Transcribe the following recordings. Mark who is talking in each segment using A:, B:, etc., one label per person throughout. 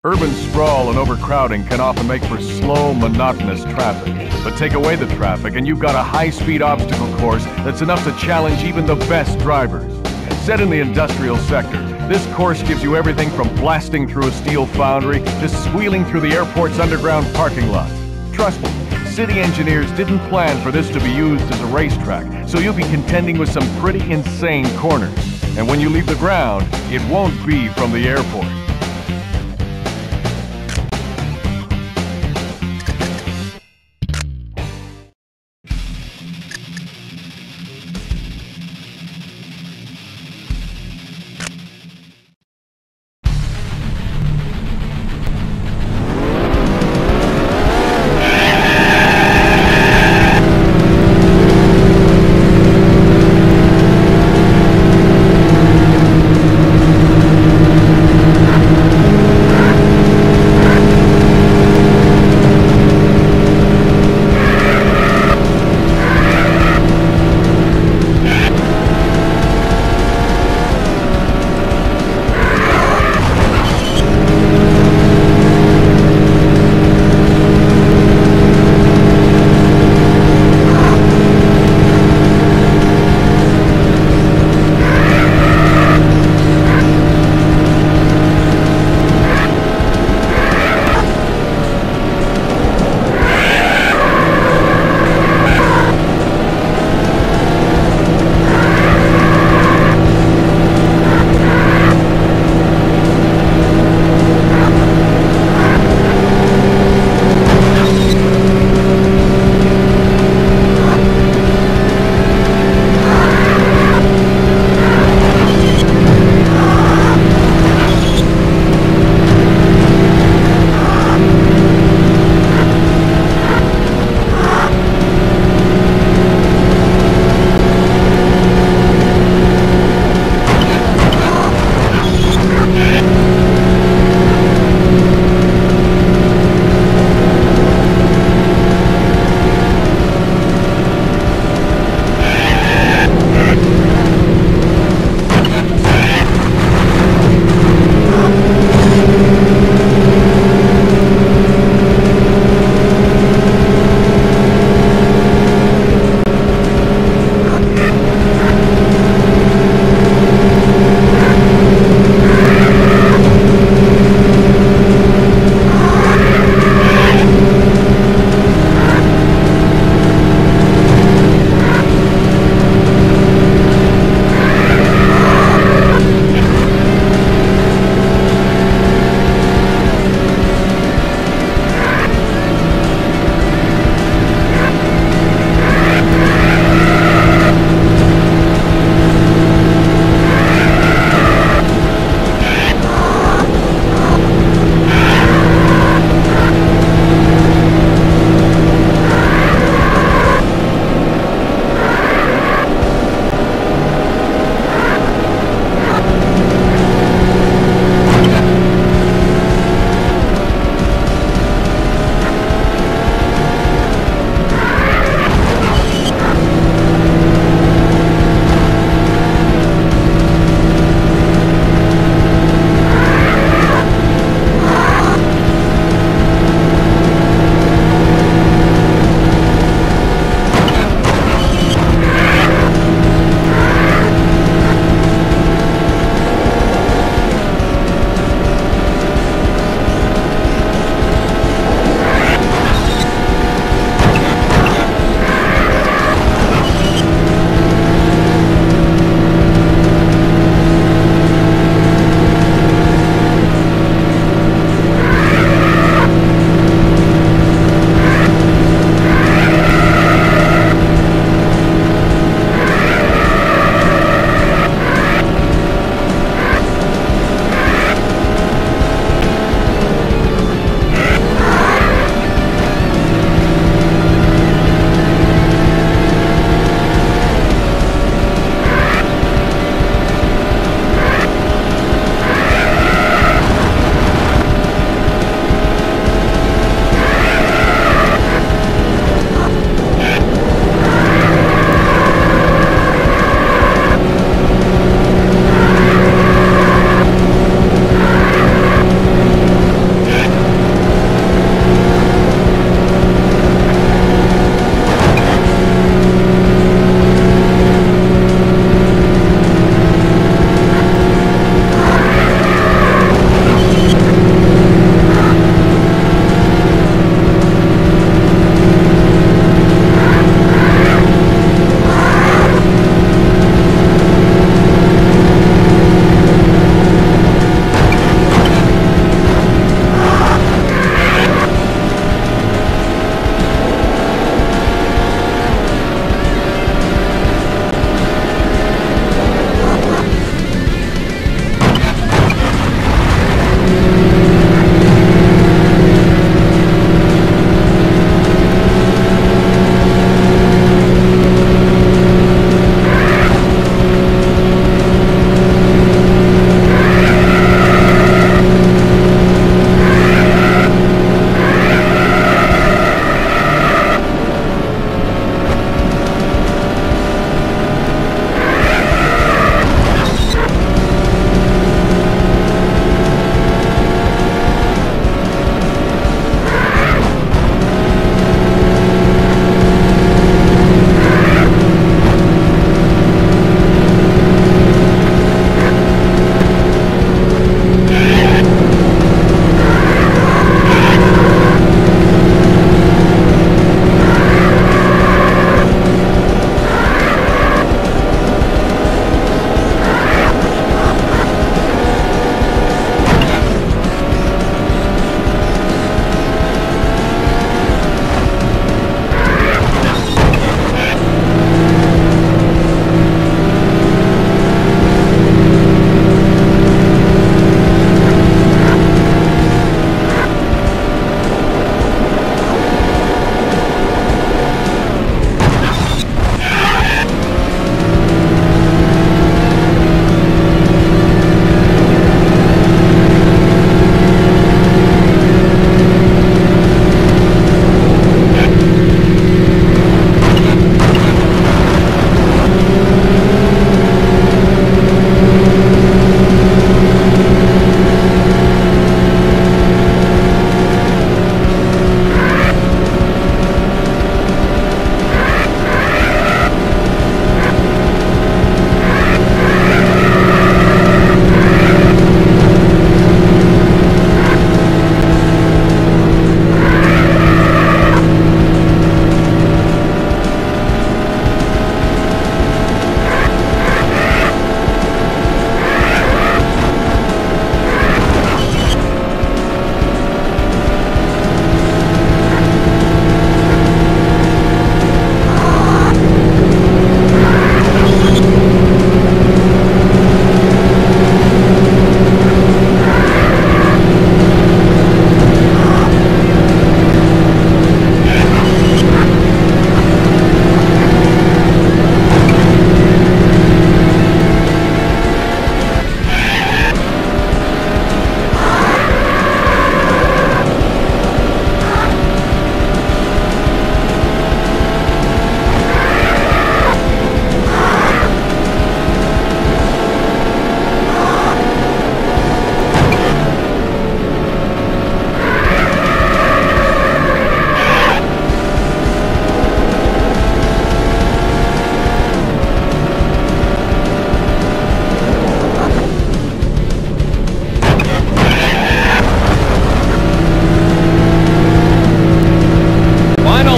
A: Urban sprawl and overcrowding can often make for slow, monotonous traffic. But take away the traffic and you've got a high-speed obstacle course that's enough to challenge even the best drivers. Set in the industrial sector, this course gives you everything from blasting through a steel foundry to squealing through the airport's underground parking lot. Trust me, city engineers didn't plan for this to be used as a racetrack, so you'll be contending with some pretty insane corners. And when you leave the ground, it won't be from the airport.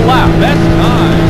B: lap. Best time.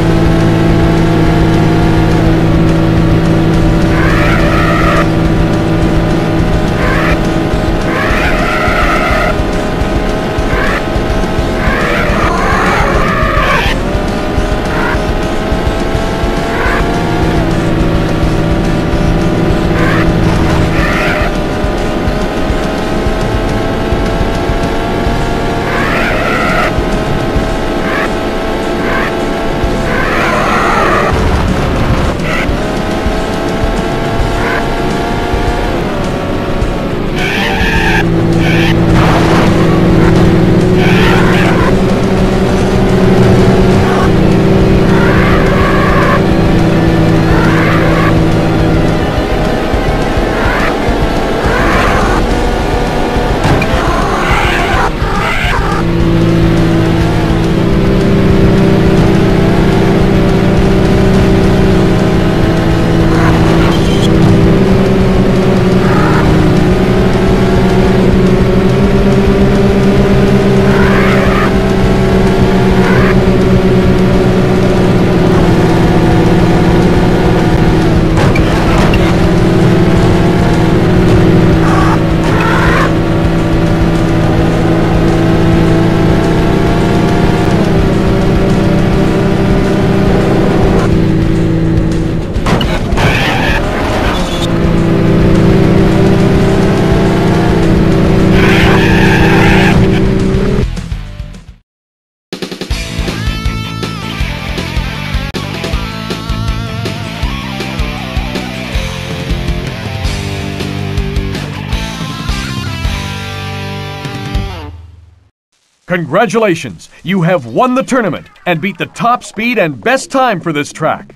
A: Congratulations! You have won the tournament and beat the top speed and best time for this track.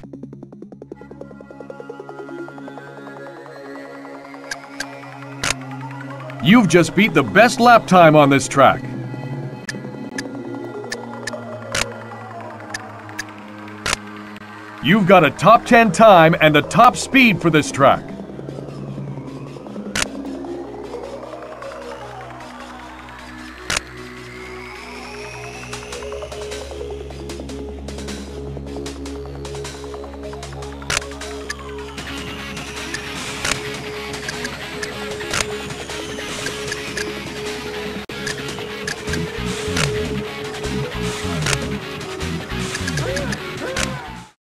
A: You've just beat the best lap time on this track. You've got a top 10 time and a top speed for this track.